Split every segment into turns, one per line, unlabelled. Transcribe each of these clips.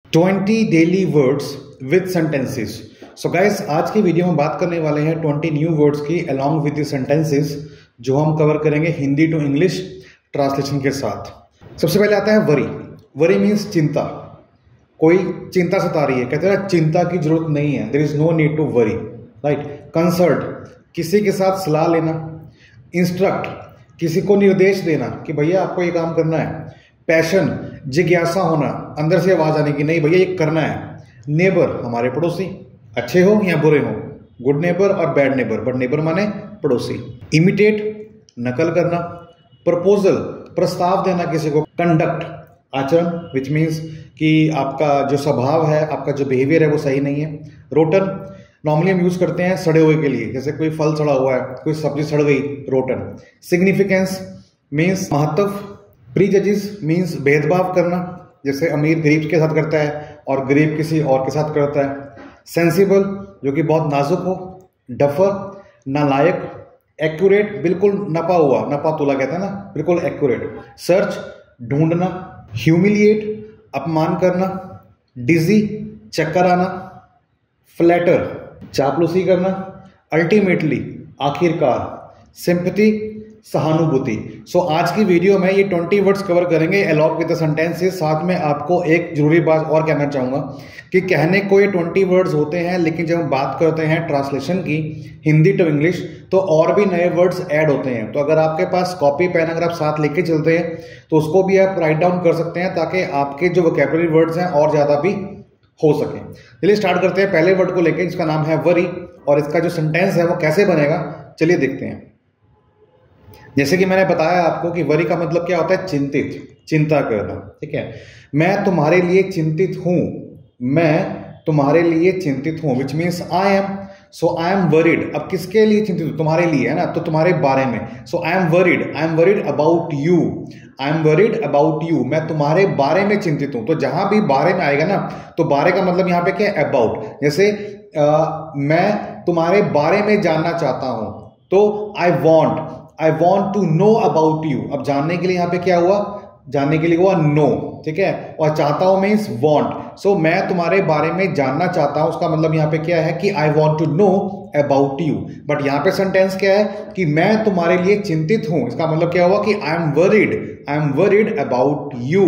20 daily words with sentences. So guys, आज की video में बात करने वाले हैं 20 न्यू वर्ड्स की अलोंग विद द सेंटेंसेस, जो हम कवर करेंगे हिंदी टू इंग्लिश ट्रांसलेशन के साथ। सबसे पहले आता है वरी। वरी मीन्स चिंता। कोई चिंता सता रही है, कहते हैं ना चिंता की जरूरत नहीं है, there is no need to worry, right. Consult, किसी के साथ सलाह लेना। इंस्ट्रक्ट, किसी को निर्देश देना कि भैया आपको ये काम करना है। पैशन, जिज्ञासा होना, अंदर से आवाज आने की नहीं भैया ये करना है। नेबर, हमारे पड़ोसी, अच्छे हो या बुरे हो, गुड नेबर और बैड नेबर, बट नेबर माने पड़ोसी। इमिटेट, नकल करना। प्रपोजल, प्रस्ताव देना किसी को। कंडक्ट, आचरण, विच मीन्स कि आपका जो स्वभाव है, आपका जो बिहेवियर है वो सही नहीं है। रोटन, नॉर्मली हम यूज करते हैं सड़े हुए के लिए, जैसे कोई फल सड़ा हुआ है, कोई सब्जी सड़ गई, रोटन। सिग्निफिकेंस मीन्स महत्व। प्रीजजेस मीन्स भेदभाव करना, जैसे अमीर गरीब के साथ करता है और गरीब किसी और के साथ करता है। सेंसिबल, जो कि बहुत नाजुक हो। डफर, नालायक। एक्यूरेट, बिल्कुल नपा हुआ, नपा तोला कहते हैं ना, बिल्कुल एक्यूरेट। सर्च, ढूंढना। ह्यूमिलिएट, अपमान करना। डिजी, चक्कर आना। फ्लैटर, चापलूसी करना। अल्टीमेटली, आखिरकार। सिंपैथी, सहानुभूति। सो आज की वीडियो में ये 20 वर्ड्स कवर करेंगे अलॉन्ग विद द सेंटेंसेस। साथ में आपको एक जरूरी बात और कहना चाहूंगा कि कहने को ये 20 वर्ड्स होते हैं, लेकिन जब हम बात करते हैं ट्रांसलेशन की हिंदी टू इंग्लिश, तो और भी नए वर्ड्स ऐड होते हैं। तो अगर आपके पास कॉपी पेन अगर आप साथ लेके चलते हैं तो उसको भी आप राइट डाउन कर सकते हैं, ताकि आपके जो वोकैबुलरी वर्ड्स हैं और ज्यादा भी हो सके। चलिए स्टार्ट करते हैं पहले वर्ड को लेकर, जिसका नाम है वरी, और इसका जो सेंटेंस है वो कैसे बनेगा चलिए देखते हैं। जैसे कि मैंने बताया आपको कि वरी का मतलब क्या होता है, चिंतित, चिंता करना, ठीक है। मैं तुम्हारे लिए चिंतित हूं, मैं तुम्हारे लिए चिंतित हूं, which means I am. So I am worried. अब किसके लिए चिंतित हूं? तुम्हारे लिए, है ना, तो तुम्हारे बारे में। So I am worried about you, I am worried about you, मैं तुम्हारे बारे में चिंतित हूं। तो जहां भी बारे में आएगा ना, तो बारे का मतलब यहां पे क्या है, अबाउट। जैसे मैं तुम्हारे बारे में जानना चाहता हूं, तो I want to know about you. अब जानने के लिए यहां पे क्या हुआ, जानने के लिए हुआ नो, ठीक है, और चाहता हूं मीन्स वॉन्ट। सो मैं तुम्हारे बारे में जानना चाहता हूं, उसका मतलब यहां पे क्या है कि I want to know about you. But यहां पे सेंटेंस क्या है कि मैं तुम्हारे लिए चिंतित हूं, इसका मतलब क्या हुआ कि I am worried about you.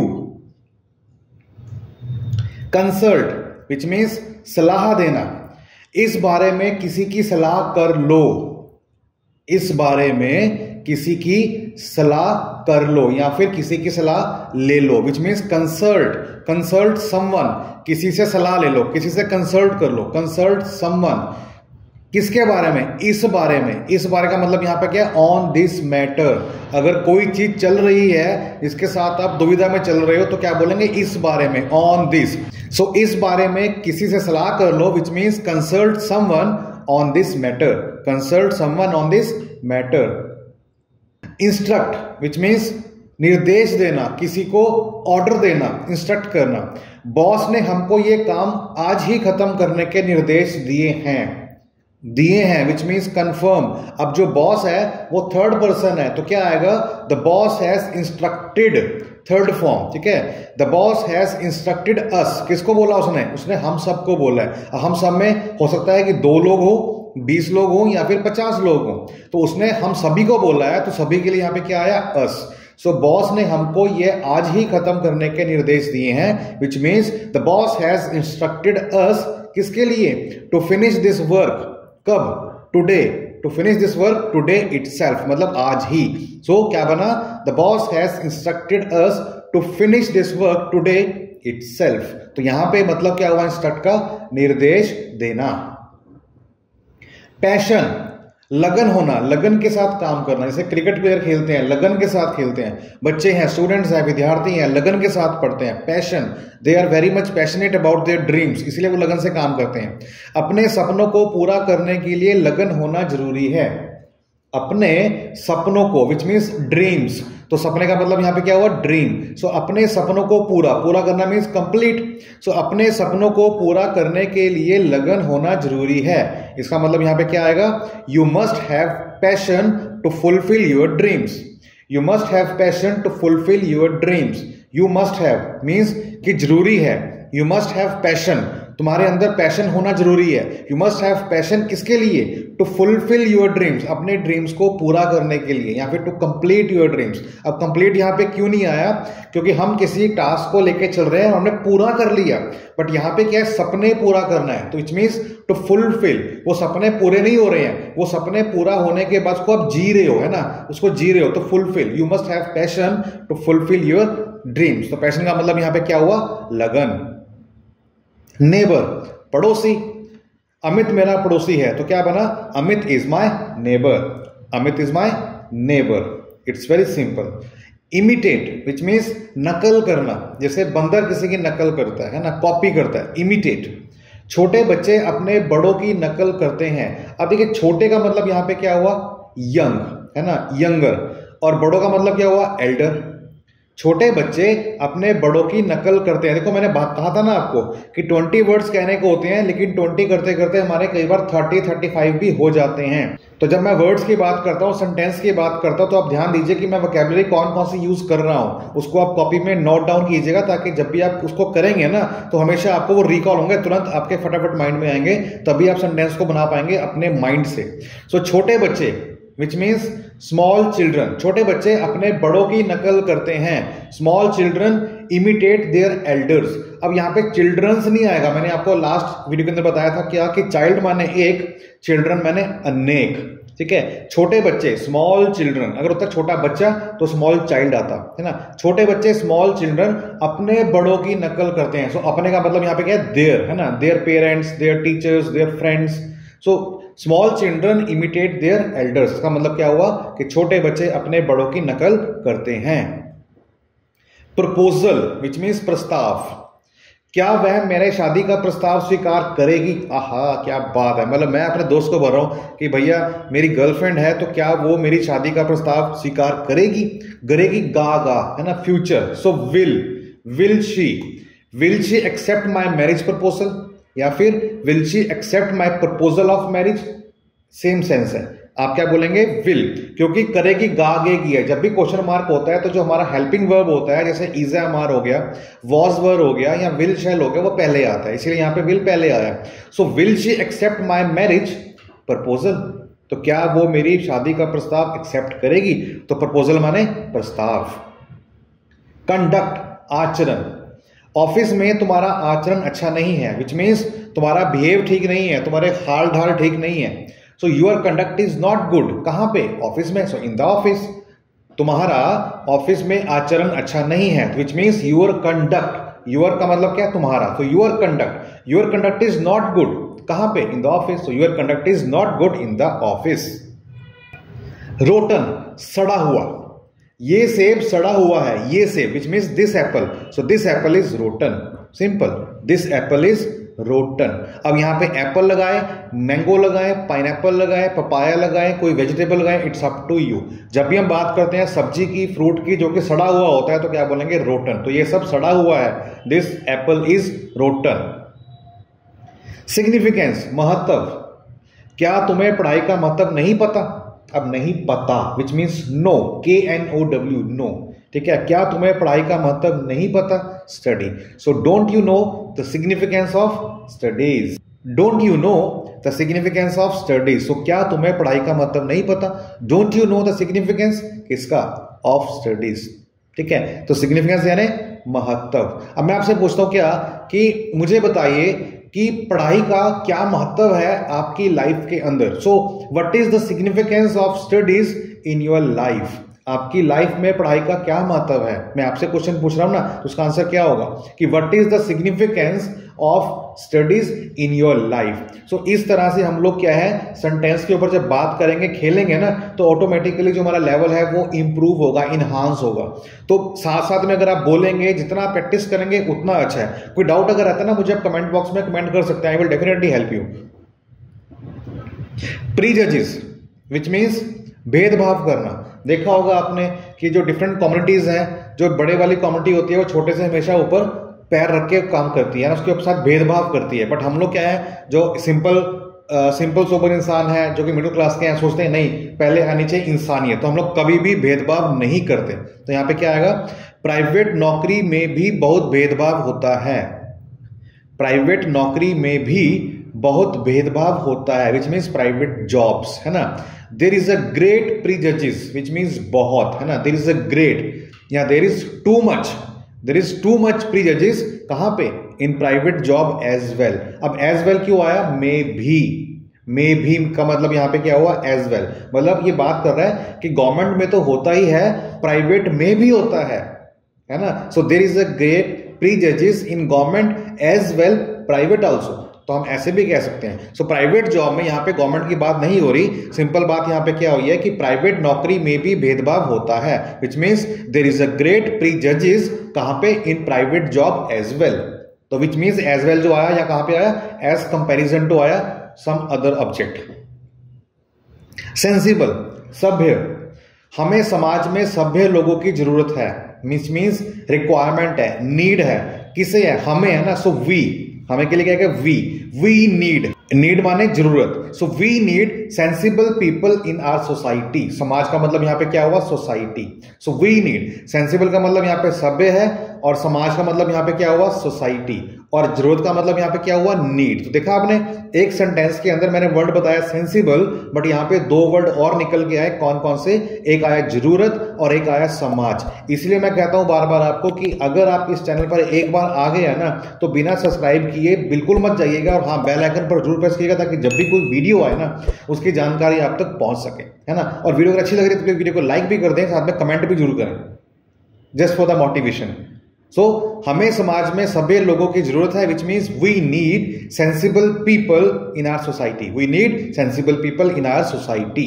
Consult, which means सलाह देना। इस बारे में किसी की सलाह कर लो, इस बारे में किसी की सलाह कर लो, या फिर किसी की सलाह ले लो, विच मीन्स कंसल्ट समवन, किसी से सलाह ले लो, किसी से कंसल्ट कर लो। कंसल्ट समवन, किसके बारे में, इस बारे में। इस बारे का मतलब यहां पे क्या है, ऑन दिस मैटर। अगर कोई चीज चल रही है जिसके साथ आप दुविधा में चल रहे हो, तो क्या बोलेंगे, इस बारे में, ऑन दिस। सो इस बारे में किसी से सलाह कर लो, which means consult someone on this matter, consult someone on this matter. Instruct, which means निर्देश देना, किसी को ऑर्डर देना, इंस्ट्रक्ट करना। बॉस ने हमको ये काम आज ही खत्म करने के निर्देश दिए हैं, विच मीन्स कंफर्म। अब जो बॉस है वो थर्ड पर्सन है, तो क्या आएगा, the boss has instructed, third form, ठीक है। The boss has instructed us, किसको बोला उसने हम सबको बोला है। हम सब में हो सकता है कि 2 लोग हो, 20 लोग हो, या फिर 50 लोग हो, तो उसने हम सभी को बोला है, तो सभी के लिए यहां पे क्या आया, अस। सो बॉस ने हमको ये आज ही खत्म करने के निर्देश दिए हैं, which means the boss has instructed us, किसके लिए, टू फिनिश दिस वर्क, कब, today, to finish this work today itself, मतलब आज ही। सो क्या बना, the boss has instructed us to finish this work today itself. तो यहां पे मतलब क्या हुआ, इंस्ट्रक्ट का निर्देश देना। पैशन, लगन होना, लगन के साथ काम करना, जैसे क्रिकेट प्लेयर खेलते हैं, लगन के साथ खेलते हैं, बच्चे हैं, स्टूडेंट्स हैं, विद्यार्थी हैं, लगन के साथ पढ़ते हैं। Passion, they are very much passionate about their dreams, इसलिए वो लगन से काम करते हैं। अपने सपनों को पूरा करने के लिए लगन होना जरूरी है, अपने सपनों को, विच मीन्स ड्रीम्स। तो सपने का मतलब यहां पे क्या हुआ, ड्रीम। सो अपने सपनों को पूरा करना मीन्स कंप्लीट। सो अपने सपनों को पूरा करने के लिए लगन होना जरूरी है, इसका मतलब यहां पे क्या आएगा, you must have passion to fulfil your dreams, you must have passion to fulfil your dreams. You must have means कि जरूरी है, यू मस्ट हैव पैशन, तुम्हारे अंदर पैशन होना जरूरी है। यू मस्ट हैव पैशन किसके लिए? टू फुलफिल योर ड्रीम्स, अपने ड्रीम्स को पूरा करने के लिए, या फिर टू कंप्लीट योर ड्रीम्स। अब कंप्लीट यहाँ पे क्यों नहीं आया? क्योंकि हम किसी टास्क को लेके चल रहे हैं और हमने पूरा कर लिया, बट यहाँ पे क्या है, सपने पूरा करना है। तो इट मीन्स टू फुलफिल, वो सपने पूरे नहीं हो रहे हैं, वो सपने पूरा होने के बाद उसको आप जी रहे हो, है ना, उसको जी रहे हो। तो fulfil, you must have passion to fulfil your dreams. तो पैशन का मतलब यहाँ पे क्या हुआ? लगन। नेबर, पड़ोसी। अमित मेरा पड़ोसी है, तो क्या बना? Amit is my neighbour, Amit is my neighbour. It's very simple. Imitate which means नकल करना, जैसे बंदर किसी की नकल करता है ना, कॉपी करता है, इमिटेट। छोटे बच्चे अपने बड़ों की नकल करते हैं। अब देखिए, छोटे का मतलब यहां पे क्या हुआ? यंग, है ना, यंगर। और बड़ों का मतलब क्या हुआ? एल्डर। छोटे बच्चे अपने बड़ों की नकल करते हैं। देखो, मैंने बात कहा था ना आपको कि 20 वर्ड्स कहने को होते हैं, लेकिन 20 करते करते हमारे कई बार 30-35 भी हो जाते हैं। तो जब मैं वर्ड्स की बात करता हूँ, सेंटेंस की बात करता हूँ, तो आप ध्यान दीजिए कि मैं वोकैबुलरी कौन कौन सी यूज कर रहा हूँ, उसको आप कॉपी में नोट डाउन कीजिएगा, ताकि जब भी आप उसको करेंगे ना, तो हमेशा आपको वो रिकॉल होंगे, तुरंत आपके फटाफट माइंड में आएंगे, तभी आप सेंटेंस को बना पाएंगे अपने माइंड से। सो छोटे बच्चे विच मीन्स स्मॉल चिल्ड्रन, छोटे बच्चे अपने बड़ों की नकल करते हैं। Small children imitate their elders. अब यहाँ पे चिल्ड्रंस नहीं आएगा, मैंने आपको लास्ट वीडियो के अंदर बताया था क्या, कि चाइल्ड माने एक, चिल्ड्रन माने अनेक, ठीक है। छोटे बच्चे स्मॉल चिल्ड्रन, अगर होता छोटा बच्चा तो स्मॉल चाइल्ड आता, है ना। छोटे बच्चे स्मॉल चिल्ड्रन अपने बड़ों की नकल करते हैं। सो अपने का मतलब यहाँ पे क्या है? देयर, है ना, their parents, their teachers, their friends. So small children imitate their elders का मतलब क्या हुआ? कि छोटे बच्चे अपने बड़ों की नकल करते हैं। प्रपोजल विच मीन्स प्रस्ताव। क्या वह मेरे शादी का प्रस्ताव स्वीकार करेगी? आहा, क्या बात है। मतलब मैं अपने दोस्त को बोल रहा हूं कि भैया मेरी गर्लफ्रेंड है, तो क्या वो मेरी शादी का प्रस्ताव स्वीकार करेगी? करेगी, गा, है ना, future. So will she accept my marriage proposal, या फिर will she accept my proposal of marriage? Same sense है। आप क्या बोलेंगे? विल, क्योंकि करेगी गागेगी है। जब भी क्वेश्चन मार्क होता है तो जो हमारा हेल्पिंग वर्ब होता है, जैसे इज एम आर हो गया, वॉज वर हो गया, या विल शैल हो गया, वो पहले आता है, इसलिए यहां पे विल पहले आया। So will she accept my marriage proposal, तो क्या वो मेरी शादी का प्रस्ताव एक्सेप्ट करेगी? तो प्रपोजल माने प्रस्ताव। कंडक्ट, आचरण। ऑफिस में तुम्हारा आचरण अच्छा नहीं है, विच मीन्स तुम्हारा बिहेव ठीक नहीं है, तुम्हारे हाल ढाल ठीक नहीं है। So your conduct is not good. कहां पे? ऑफिस में। सो इन द ऑफिस, तुम्हारा ऑफिस में आचरण अच्छा नहीं है, which means your conduct. Your का मतलब क्या? तुम्हारा। तो your conduct is not good. कहां पे? In the office. So your conduct is not good in the office. Rotten, सड़ा हुआ। ये सेब सड़ा हुआ है, ये सेब, which means this apple. So this apple is rotten. Simple, this apple is rotten. अब यहां पे एप्पल लगाए, मैंगो लगाए, पाइनएप्पल लगाए, पपाया लगाए, कोई वेजिटेबल लगाए, इट्स अप टू यू। जब भी हम बात करते हैं सब्जी की, फ्रूट की, जो कि सड़ा हुआ होता है, तो क्या बोलेंगे? रोटन। तो ये सब सड़ा हुआ है, this apple is rotten. Significance, महत्व। क्या तुम्हें पढ़ाई का महत्व नहीं पता? अब नहीं पता which means know, KNOW, know, ठीक है। क्या तुम्हें पढ़ाई का महत्व नहीं पता? Study. So don't you know the significance of studies? Don't you know the significance of studies? So क्या तुम्हें पढ़ाई का महत्व नहीं पता? Don't you know the significance किसका? ऑफ स्टडीज, ठीक है। तो सिग्निफिकेंस यानी महत्व। अब मैं आपसे पूछता हूं क्या, कि मुझे बताइए कि पढ़ाई का क्या महत्व है आपकी लाइफ के अंदर। So what is the significance of studies in your life? आपकी लाइफ में पढ़ाई का क्या महत्व है? मैं आपसे क्वेश्चन पूछ रहा हूं ना, तो उसका आंसर क्या होगा कि what is the significance of studies in your life. So इस तरह से हम लोग क्या है, सेंटेंस के ऊपर जब बात करेंगे, खेलेंगे ना, तो ऑटोमेटिकली जो हमारा लेवल है वो इंप्रूव होगा, इनहांस होगा। तो साथ साथ में अगर आप बोलेंगे, जितना आप प्रैक्टिस करेंगे उतना अच्छा है। कोई डाउट अगर आता है ना, मुझे आप कमेंट बॉक्स में कमेंट कर सकते हैं, I will definitely help you. Prejudices which means भेदभाव करना। देखा होगा आपने कि जो डिफरेंट कम्युनिटीज हैं, जो बड़े वाली कम्युनिटी होती है वो छोटे से हमेशा ऊपर पैर रख के काम करती है ना, उसके साथ भेदभाव करती है। बट हम लोग क्या है, जो सिंपल सोबर इंसान है, जो कि मिडिल क्लास के हैं, सोचते हैं नहीं पहले आनी चाहिए इंसानियत, तो हम लोग कभी भी भेदभाव नहीं करते। तो यहाँ पे क्या आएगा? प्राइवेट नौकरी में भी बहुत भेदभाव होता है। प्राइवेट नौकरी में भी बहुत भेदभाव होता है, विच मीन्स प्राइवेट जॉब्स, है ना। There is a great prejudices, which means बहुत, है ना। देर इज अ ग्रेट या there is too much prejudices, कहां पे, in private job as well. अब एज वेल क्यों आया, मे भी का मतलब यहां पे क्या हुआ, एज वेल, मतलब ये बात कर रहा है कि गवर्नमेंट में तो होता ही है, प्राइवेट में भी होता है ना। So there is a great prejudices in government as well private also, तो हम ऐसे भी कह सकते हैं। सो प्राइवेट जॉब में यहां पे गवर्नमेंट की बात नहीं हो रही, सिंपल बात यहां पे क्या हुई है कि प्राइवेट नौकरी में भी भेदभाव होता है, which means there is a great prejudices, कहां पे, in private job as well. तो विच मीन्स एज वेल जो आया या कहां पे आया, एज कंपेरिजन टू आया सम अदर ऑब्जेक्ट। सेंसिबल, सभ्य, हमें समाज में सभ्य लोगों की जरूरत है, मीन्स रिक्वायरमेंट है, नीड है, किसे है, हमें, है ना। सो वी, हमें के लिए क्या है, वी नीड माने जरूरत। So we need sensible people in our society, समाज का मतलब यहां पे क्या हुआ, society. So we need, sensible का मतलब यहां पे सभ्य है, और समाज का मतलब यहां पे क्या हुआ, सोसाइटी, और जरूरत का मतलब यहां पे क्या हुआ, नीड। तो देखा आपने, एक सेंटेंस के अंदर मैंने वर्ड बताया सेंसिबल, बट यहां पे दो वर्ड और निकल के आए, कौन कौन से, एक आया जरूरत और एक आया समाज। इसलिए मैं कहता हूं बार बार आपको कि अगर आप इस चैनल पर एक बार आ गए हैं ना, तो बिना सब्सक्राइब किए बिल्कुल मत जाइएगा, और हाँ, बेल आइकन पर जरूर प्रेस कीजिएगा, ताकि जब भी कोई वीडियो आए ना, उसकी जानकारी आप तक पहुंच सके, है ना। और वीडियो अगर अच्छी लग रही है तो वीडियो को लाइक भी कर दें, साथ में कमेंट भी जरूर करें, just for the motivation. So हमें समाज में सभ्य लोगों की जरूरत है, which means we need sensible people in our society, we need sensible people in our society.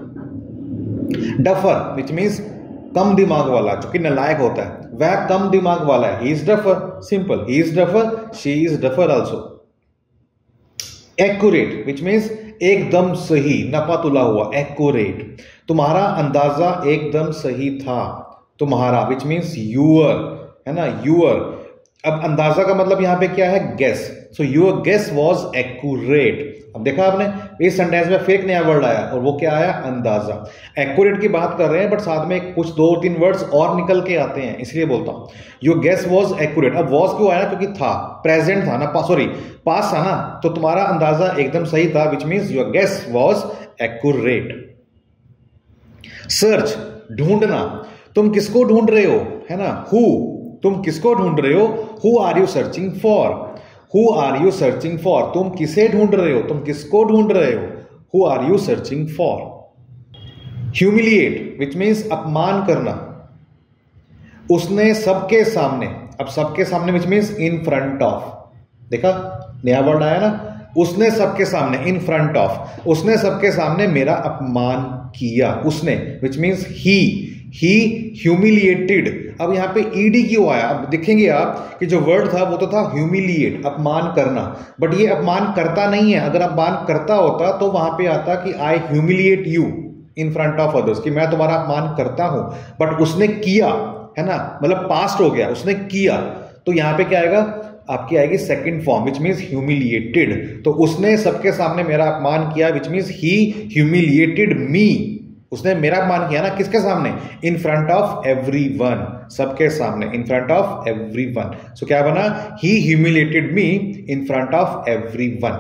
Duffer, which means कम दिमाग वाला, जो कि नालायक होता है, वह कम दिमाग वाला है, he is duffer, simple, he is duffer, she is duffer also. Accurate, which means एकदम सही, नपा तुला हुआ, एक्यूरेट, तुम्हारा अंदाजा एकदम सही था, तुम्हारा, विच मीन्स यूअर, है ना, यूअर। अब अंदाजा का मतलब यहां पे क्या है, guess. So your guess was accurate. अब देखा आपने, इस सेंटेंस में फिर एक नया वर्ड आया, और वो क्या आया, अंदाजा। एक्यूरेट की बात कर रहे हैं, बट साथ में कुछ 2-3 वर्ड्स और निकल के आते हैं, इसलिए बोलता हूं योर गेस वाज एक्यूरेट। अब वाज क्यों आया, क्योंकि था, प्रेजेंट था ना, सॉरी पास था ना, तो तुम्हारा अंदाजा एकदम सही था, which means your guess was accurate. Search, ढूंढना, तुम किसको ढूंढ रहे हो, है ना, हु, तुम किसको ढूंढ रहे हो, who are you searching for, who are you searching for, तुम किसे ढूंढ रहे हो, तुम किसको ढूंढ रहे हो, who are you searching for. Humiliate, which means अपमान करना, उसने सबके सामने, अब सबके सामने which means in front of, देखा नया वर्ड आया ना, उसने सबके सामने, इन फ्रंट ऑफ, उसने सबके सामने मेरा अपमान किया, उसने, विच मीन्स ही ह्यूमिलिएटेड। अब यहां पे ईडी क्यों आया, अब देखेंगे आप कि जो वर्ड था वो तो था ह्यूमिलिएट, अपमान करना, बट ये अपमान करता नहीं है। अगर अपमान करता होता तो वहां पे आता कि I humiliate you in front of others, कि मैं तुम्हारा अपमान करता हूं, बट उसने किया, है ना, मतलब पास्ट हो गया, उसने किया, तो यहां पे क्या आएगा, आपकी आएगी second form, which means humiliated. तो उसने सबके सामने मेरा अपमान किया, विच मीन्स ही ह्यूमिलिएटेड मी, उसने मेरा अपमान किया ना, किसके सामने, इन फ्रंट ऑफ एवरीवन, सबके सामने, in front of everyone. So क्या बना, he humiliated me in front of everyone.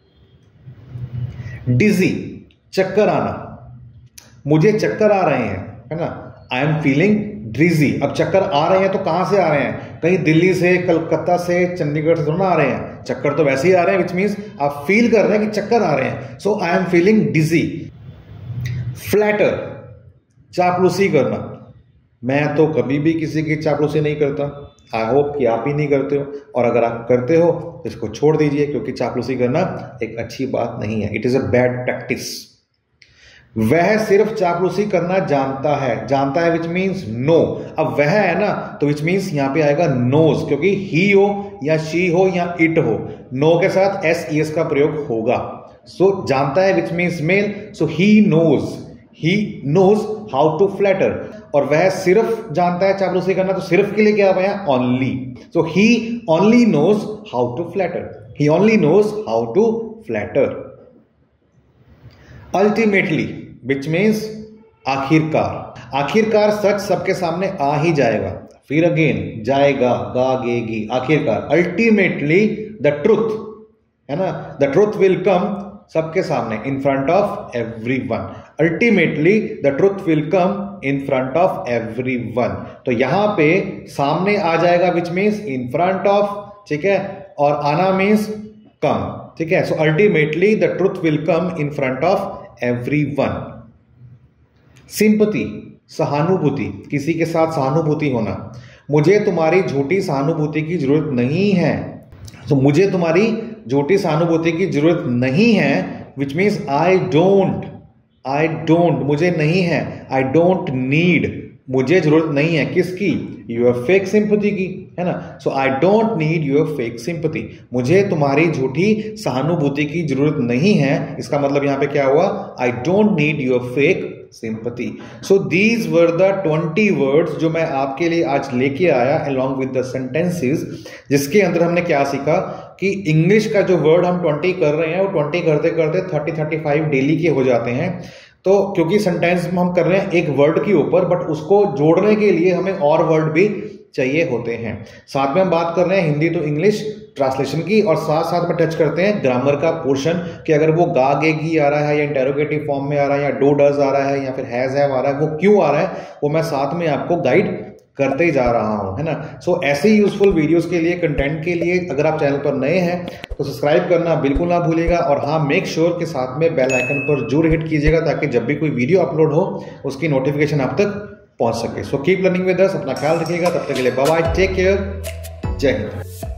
Dizzy, चक्कर आना, मुझे चक्कर आ रहे हैं, है ना, आई एम फीलिंग ड्रीजी। अब चक्कर आ रहे हैं तो कहां से आ रहे हैं, कहीं दिल्ली से, कलकत्ता से, चंडीगढ़ से थोड़ा आ रहे हैं, चक्कर तो वैसे ही आ रहे हैं, विच मीन्स आप फील कर रहे हैं कि चक्कर आ रहे हैं। So I am feeling dizzy. Flatter, चापलूसी करना, मैं तो कभी भी किसी की चापलूसी नहीं करता, आई होप कि आप ही नहीं करते हो, और अगर आप करते हो तो इसको छोड़ दीजिए, क्योंकि चापलूसी करना एक अच्छी बात नहीं है, it is a bad practice. वह सिर्फ चापलूसी करना जानता है विच मीन्स नो। अब वह है ना, तो विच मीन्स यहां पे आएगा नोज, क्योंकि ही हो या शी हो या इट हो, नो के साथ एस का प्रयोग होगा। सो जानता है which means male, so he knows how to flatter, और वह सिर्फ जानता है चापलूसी करना, तो सिर्फ के लिए क्या आया, only. So he only knows how to flatter, he only knows how to flatter. Ultimately, which means आखिरकार सच सबके सामने आ ही जाएगा, फिर अगेन जाएगा, गा गेगी, आखिरकार। अल्टीमेटली द ट्रुथ, है ना, द ट्रुथ विल कम, सबके सामने, in front of everyone. Ultimately the truth will come in front of everyone. तो यहां पे सामने आ जाएगा which means in front of, ठीक है, और आना मीन्स कम, ठीक है। So ultimately the truth will come in front of everyone. Sympathy, सहानुभूति, किसी के साथ सहानुभूति होना। मुझे तुम्हारी झूठी सहानुभूति की जरूरत नहीं है, तो मुझे तुम्हारी झूठी सहानुभूति की जरूरत नहीं है, विच मीन्स आई डोंट, मुझे नहीं है, आई डोंट नीड, मुझे जरूरत नहीं है किसकी, यूर फेक सिंपैथी की, है ना। So I don't need your fake sympathy, मुझे तुम्हारी झूठी सहानुभूति की जरूरत नहीं है। इसका मतलब यहां पे क्या हुआ, I don't need your fake sympathy. So these were the 20 words जो मैं आपके लिए आज लेके आया along with the sentences, जिसके अंदर हमने क्या सीखा कि इंग्लिश का जो वर्ड हम 20 कर रहे हैं वो 20 करते करते 30-35 डेली के हो जाते हैं। तो क्योंकि सेंटेंस में हम कर रहे हैं एक वर्ड के ऊपर, बट उसको जोड़ने के लिए हमें और वर्ड भी चाहिए होते हैं। साथ में हम बात कर रहे हैं हिंदी टू इंग्लिश ट्रांसलेशन की, और साथ साथ में टच करते हैं ग्रामर का पोर्शन कि अगर वो गा गेगी आ रहा है या इंटेरोगेटिव फॉर्म में आ रहा है या डू डज आ रहा है या फिर हैज हैव आ रहा है, वो क्यों आ रहा है वो मैं साथ में आपको गाइड करते ही जा रहा हूं, है ना। सो ऐसे ही यूजफुल वीडियोस के लिए, कंटेंट के लिए अगर आप चैनल पर नए हैं तो सब्सक्राइब करना बिल्कुल ना भूलिएगा, और हाँ, मेक श्योर के साथ में बेल आइकन पर जरूर हिट कीजिएगा ताकि जब भी कोई वीडियो अपलोड हो उसकी नोटिफिकेशन आप तक पहुंच सके। So keep learning with us, अपना ख्याल रखिएगा, तब तक के लिए बाय बाय, टेक केयर, जय हिंद।